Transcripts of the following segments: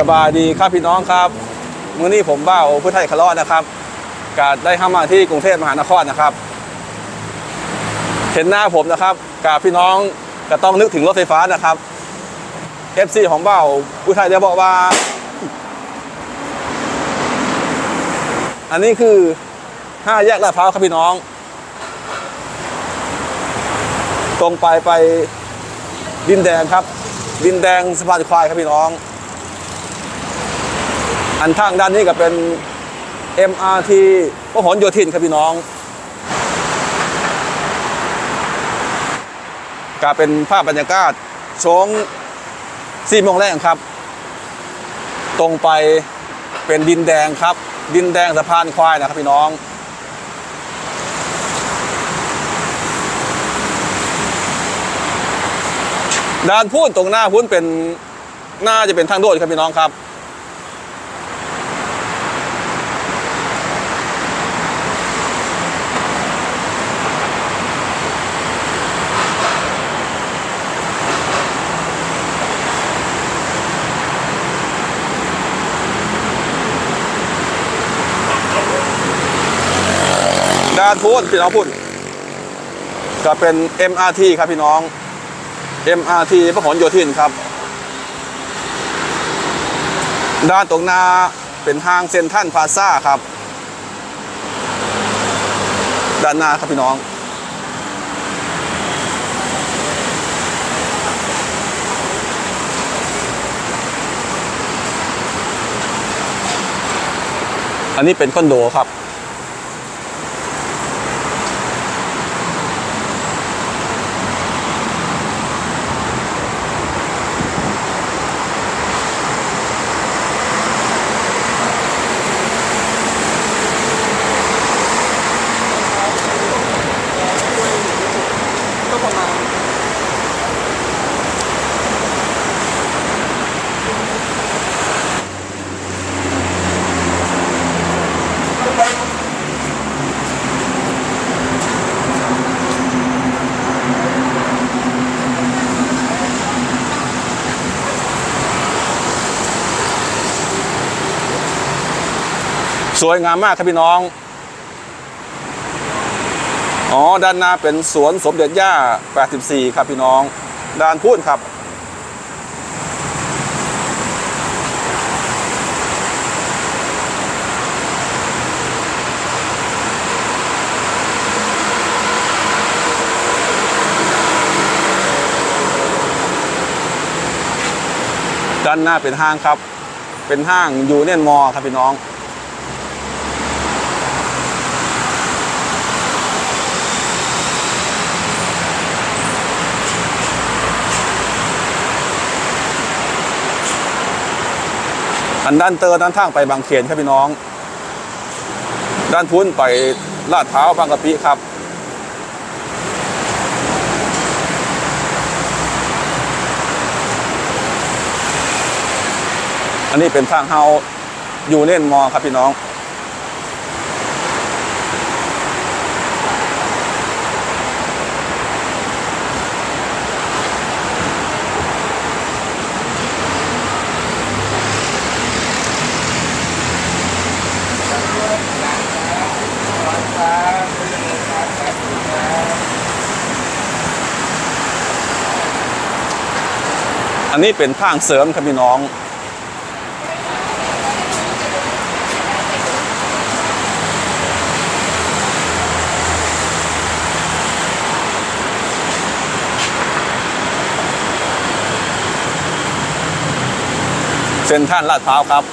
บายดีครับพี่น้องครับมื้อนี้ผมบ้าพุทธไทยคลอดนะครับก็ได้เข้ามาที่กรุงเทพมหานครนะครับเห็นหน้าผมนะครับกับพี่น้องก็ต้องนึกถึงรถไฟฟ้านะครับ FC ของบ้าพุทธไทยจะบอกว่าอันนี้คือ5 แยกลาดพร้าวครับพี่น้องตรงไปดินแดงครับดินแดงสะพานควายครับพี่น้องอันทางด้านนี้ก็เป็น MRT พหลโยธินครับพี่น้องก็เป็นภาพบรรยากาศช่วง4 โมงแรกครับตรงไปเป็นดินแดงครับดินแดงสะพานควายนะครับพี่น้องด้านพูนตรงหน้าพูนเป็นน่าจะเป็นทางด่วนครับพี่น้องครับด้านพูนพี่น้องพูนก็เป็น MRT ครับพี่น้อง MRT พหลโยธินครับด้านตรงหน้าเป็นห้างเซ็นทรัลพลาซ่าครับด้านหน้าครับพี่น้องอันนี้เป็นคอนโดครับสวยงามมากครับพี่น้องด้านหน้าเป็นสวนสมเด็จย่า84ครับพี่น้องด้านพูนครับด้านหน้าเป็นห้างครับเป็นห้างยูเนียนมอลล์ครับพี่น้องอันด้านด้านทางไปบางเขนครับพี่น้องด้านพุ้นไปลาดพร้าวบางกะปิครับอันนี้เป็นทางเฮายูเนียนมอลล์ครับพี่น้องอันนี้เป็นทางเสริมครับพี่น้องเซ็นทรัลลาดพร้าวครับ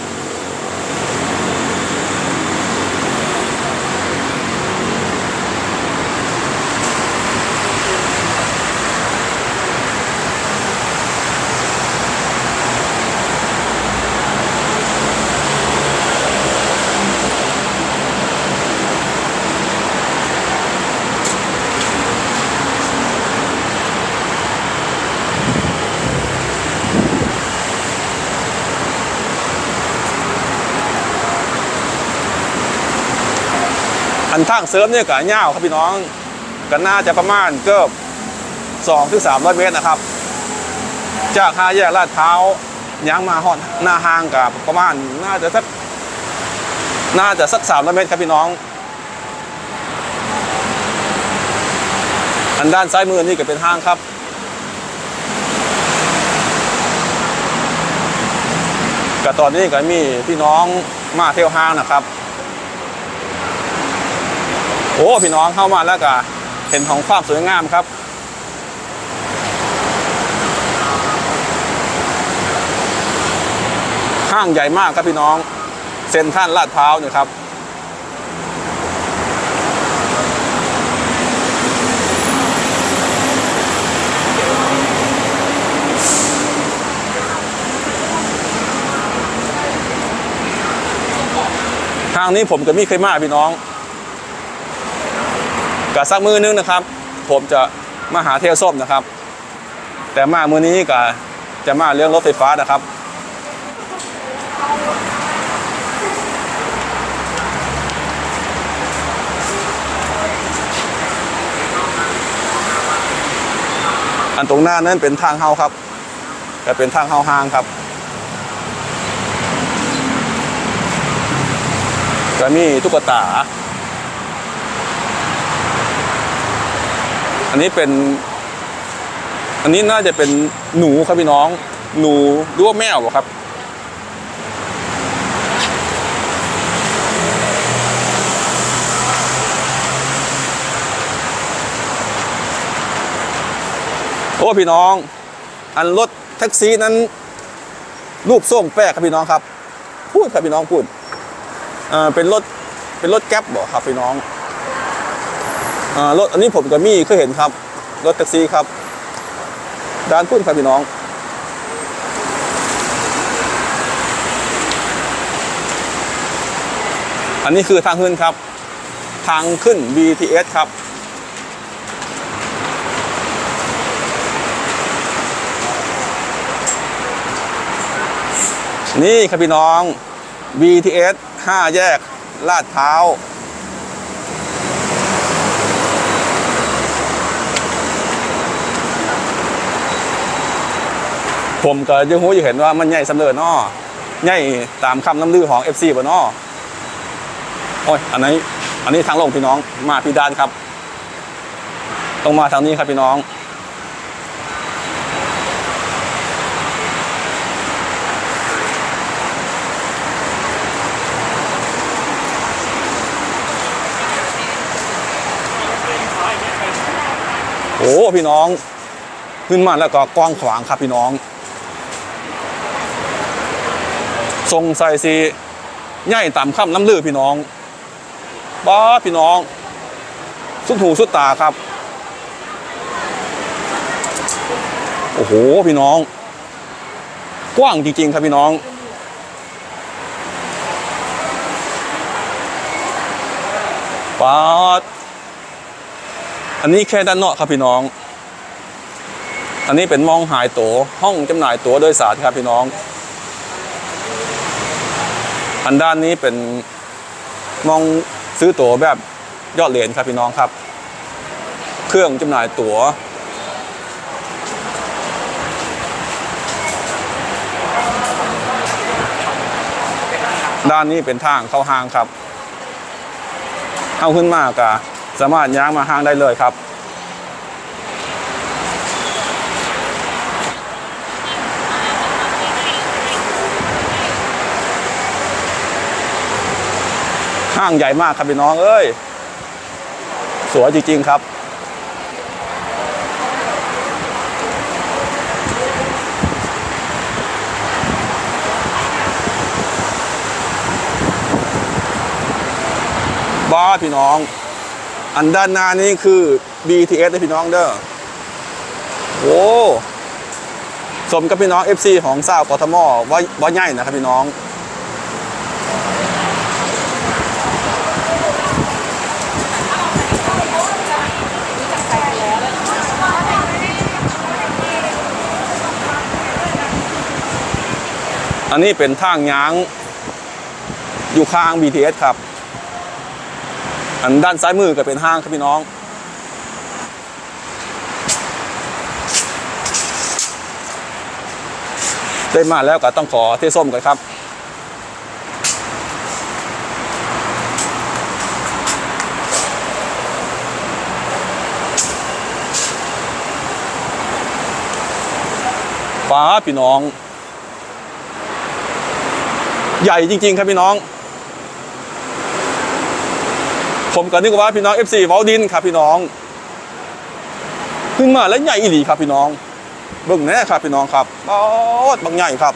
อันทางเสริมเนี่ยก็ยาวครับพี่น้องก็น่าจะประมาณ200 ถึง 300 เมตรนะครับจาก5 แยกลาดพร้าวย่างมาฮอดหน้าห้างกับประมาณน่าจะสัก300 เมตรครับพี่น้องอันด้านซ้ายมือนี่ก็เป็นห้างครับก็ตอนนี้ก็มีพี่น้องมาเที่ยวห้างนะครับโอ้พี่น้องเข้ามาแล้วก็เห็นของความสวยงามครับห้างใหญ่มากครับพี่น้องเซ็นทรัลลาดพร้าวเนี่ยครับทางนี้ผมก็มีเคยมาพี่น้องกับสักมือนึงนะครับผมจะมาหาเที่ยวส้มนะครับแต่มามือนี้ก็จะมาเรื่องรถไฟฟ้านะครับอันตรงหน้านั้นเป็นทางเฮาครับแต่เป็นทางเฮาห้างครับก็มีตุ๊กตาอันนี้น่าจะเป็นหนูครับพี่น้องหนูหรือว่าแมวครับโอ้พี่น้องอันรถแท็กซี่นั้นรูปทรงแปลกครับพี่น้องครับพูดครับพี่น้องพูดเป็นรถแก๊ปบอกครับพี่น้องรถอันนี้ผมกับมี่เคยเห็นครับรถแท็กซี่ครับด้านพุ่นครับพี่น้องอันนี้คือทางขึ้นครับทางขึ้น BTS ครับนี่ครับพี่น้อง BTS 5 แยกลาดพร้าวผมก็ยังหูอยู่เห็นว่ามันใหญ่สำเร็จนาะใหญ่ตามคำน้ำลือของ FC บ่เนาะโอ้ยอันนี้ทางลงพี่น้องมาพี่ด้านครับต้องมาทางนี้ครับพี่น้องโอ้พี่น้องขึ้นมาแล้วก็กว้างขวางครับพี่น้องทรงใส่สีใหญ่ตามคำน้ำลือพี่น้องบ้าพี่น้องสุดหูสุดตาครับโอ้โหพี่น้องกว้างจริงๆครับพี่น้องป๊าดอันนี้แค่ด้านนอกครับพี่น้องอันนี้เป็นมองหายตั๋วห้องจำหน่ายตั๋วโดยสารครับพี่น้องอันด้านนี้เป็นมองซื้อตั๋วแบบยอดเหรียญครับพี่น้องครับเครื่องจำหน่ายตั๋วด้านนี้เป็นทางเข้าห้างครับเข้าขึ้นมากอะสามารถย้างมาห้างได้เลยครับห้างใหญ่มากครับพี่น้องเอ้ยสวยจริงๆครับบ้าพี่น้องอันด้านหน้านี้คือ BTS นะพี่น้องเด้อโอ้สมกับพี่น้อง FC ของสาวกทมว่าใหญ่นะครับพี่น้องอันนี้เป็นทางย้างอยู่ข้าง BTS ครับอันด้านซ้ายมือก็เป็นห้างครับพี่น้องได้มาแล้วก็ต้องขอเทส้มกันครับฟ้าพี่น้องใหญ่จริงๆครับพี่น้องผมก็นึกว่าพี่น้อง FC เว้าดินครับพี่น้องขึ้นมาแล้วใหญ่อีหลีครับพี่น้องเบิ่งแน่ครับพี่น้องครับโอ้บางใหญ่ครับ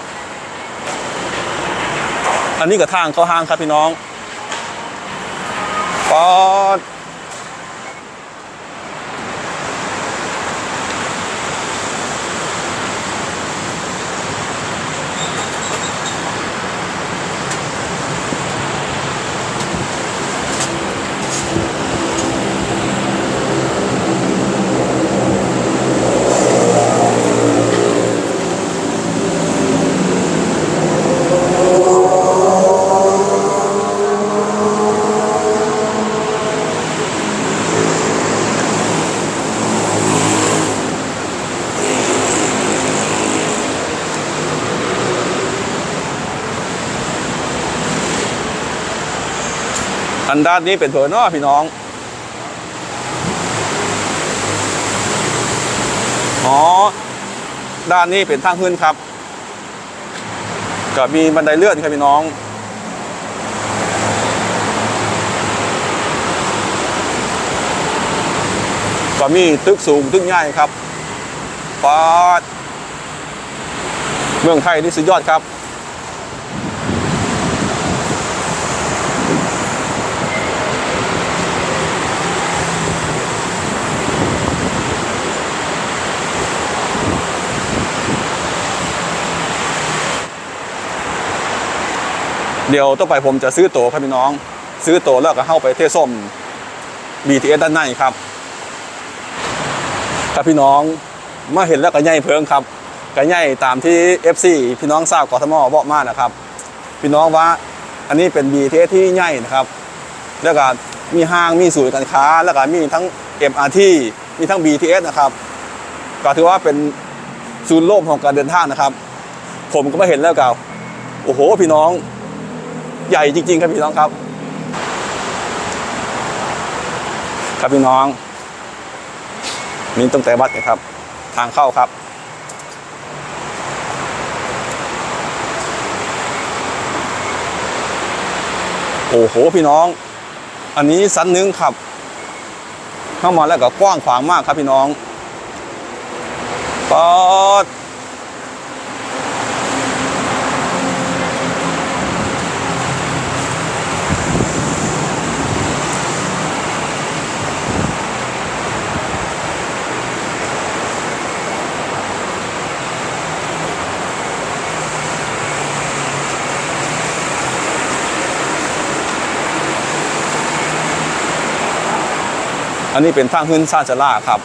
อันนี้ก็ทางเข้าห้างครับพี่น้องป๊อดอันด้านนี้เป็นเผือน้อพี่น้องอ๋อด้านนี้เป็นทางขึ้นครับก็มีบันไดเลื่อนครับพี่น้องก็มีตึกสูงตึกใหญ่ครับป๊าดเมืองไทยนี่สุดยอดครับเดี๋ยวต่อไปผมจะซื้อตั๋วครับพี่น้องซื้อตั๋วแล้วก็เข้าไปเทส้ม BTS ด้านในครับครับพี่น้องมาเห็นแล้วก็ใหญ่เพิงครับก็ใหญ่ตามที่ FC พี่น้องทราบกทมบอกมานะครับพี่น้องว่าอันนี้เป็น BTS ที่ใหญ่นะครับแล้วก็มีห้างมีศูนย์การค้าแล้วก็มีทั้ง MRT มีทั้ง BTS นะครับก็ถือว่าเป็นศูนย์รวมของการเดินทางนะครับผมก็มาเห็นแล้วก็โอ้โหพี่น้องใหญ่จริงๆครับพี่น้องครับครับพี่น้องนี่ตั้งแต่วัดนะครับทางเข้าครับโอ้โหพี่น้องอันนี้สันนึงครับเข้ามาแล้วก็กว้างขวางมากครับพี่น้องป๊อดอันนี้เป็นทางขึ้นซาจาร่าครับ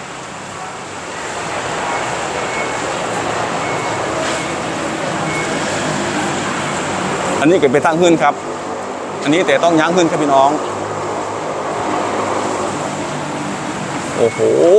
อันนี้ก็เป็นทางขึ้นครับอันนี้แต่ต้องยั้งขึ้นครับพี่น้องโอ้โห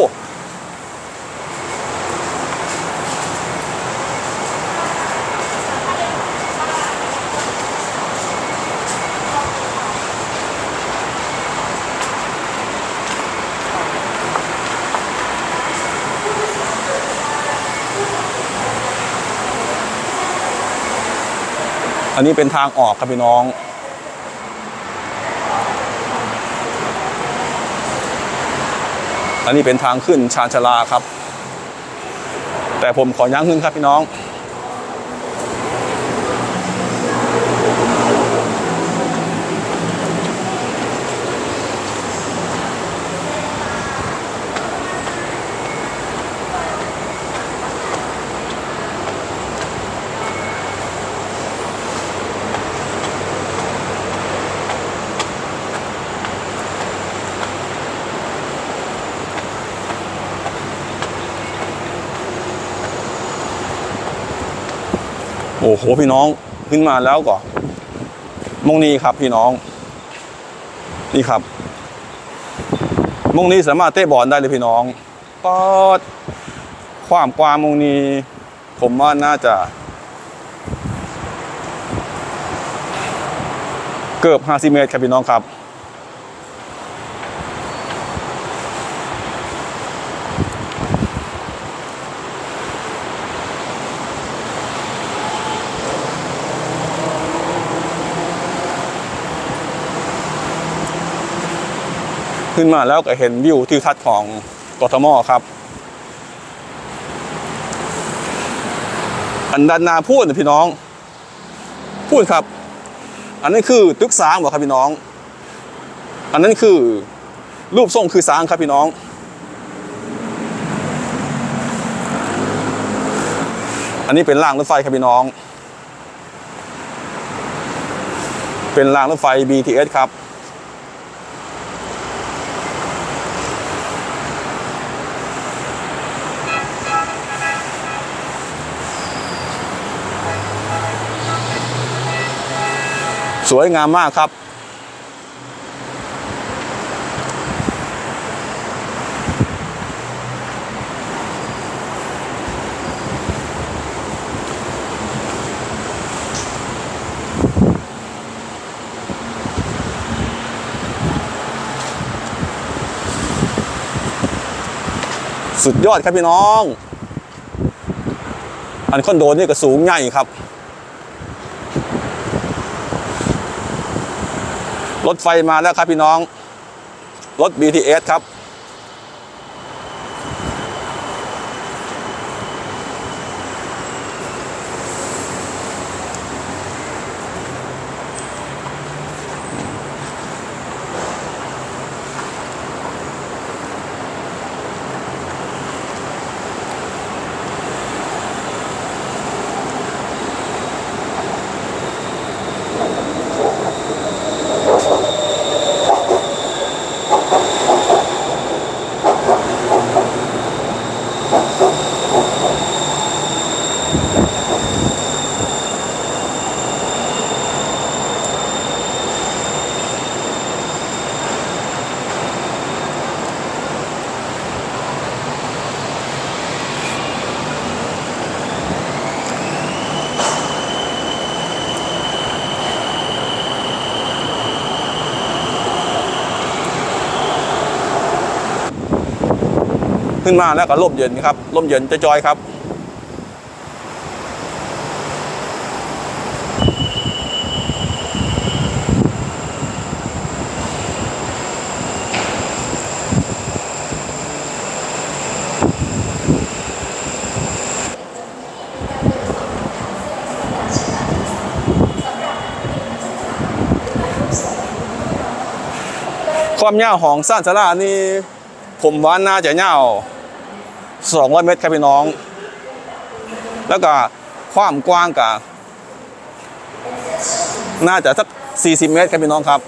อันนี้เป็นทางออกครับพี่น้องอันนี้เป็นทางขึ้นชานชาลาครับแต่ผมขอยั้งขึ้นครับพี่น้องโอ้โหพี่น้องขึ้นมาแล้วก็มงนี้ครับพี่น้องนี่ครับมงนี้สามารถเตะบอลได้เลยพี่น้องก็ความกว้างมงนี้ผมว่าน่าจะเกือบ50 เมตรครับพี่น้องครับขึ้นมาแล้วก็เห็นวิวทิวทัศน์ของกทมครับอันด้านหน้าพูดนะพี่น้องพูดครับอันนั้นคือตึกสร้างบอกครับพี่น้องอันนั้นคือรูปทรงคือสร้างครับพี่น้องอันนี้เป็นรางรถไฟครับพี่น้องเป็นรางรถไฟ BTS ครับสวยงามมากครับสุดยอดครับพี่น้องอันคอนโดนี่ก็สูงใหญ่ครับรถไฟมาแล้วครับพี่น้องรถ BTS ครับขึ้นมาแล้วก็ร่มเย็นครับร่มเย็นจอยๆครับความยาวของซ่านสารานี่ผมว่าน่าจะยาว200 เมตรครับพี่น้องแล้วก็ความกว้างก็น่าจะสัก40 เมตรครับพี่น้องครับ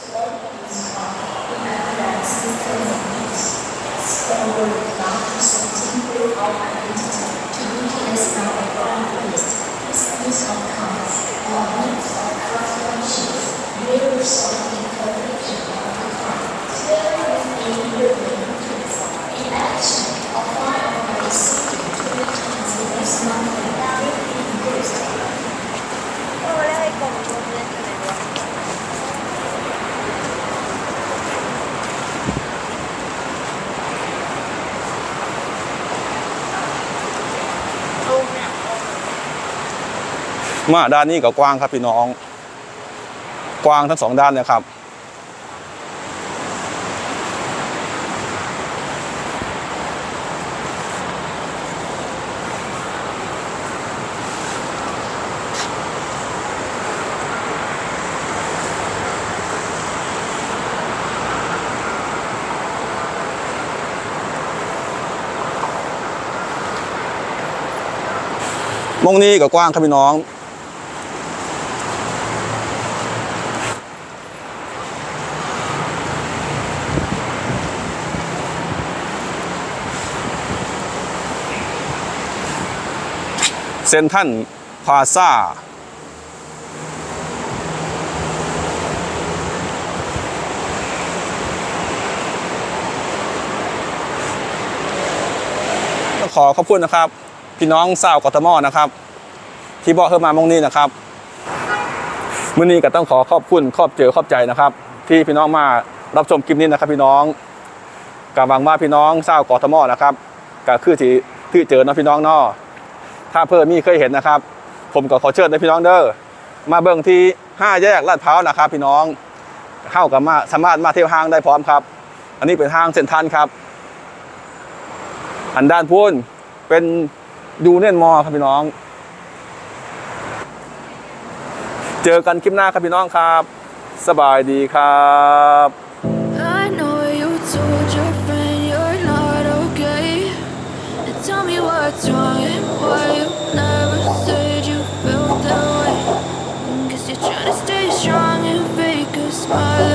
มาด้านนี้ก็กว้างครับพี่น้องกว้างทั้ง2 ด้านเลยครับมองนี้ก็กว้างครับพี่น้องเซ็นทรัลพลาซ่าขอขอบคุณนะครับพี่น้องชาวกทมนะครับที่บอกเข้ามามองนี้นะครับมื้อนี้ก็ต้องขอขอบคุณขอบใจนะครับ ที่พี่น้องมารับชมคลิปนี้นะครับพี่น้องก็หวังว่าพี่น้องชาวกทมนะครับก็คือที่เจอนะพี่น้องเนาะถ้าเพิ่มมีเคยเห็นนะครับ ผมก็ขอเชิญนะพี่น้องเด้อมาเบิ่งที่5 แยกลาดพร้าวนะครับ พี่น้องเข้ากับมาสามารถมาเที่ยวห้างได้พร้อมครับ อันนี้เป็นห้างเซ็นทรัลครับอันด้านพูนเป็นยูเนียนมอลล์ครับพี่น้องเจอกันคลิปหน้าครับพี่น้องครับสบายดีครับ I know you told your friend you're not okay. And tell me what's wrong and why you never said you felt that way. Guess you're trying to stay strong and fake a smile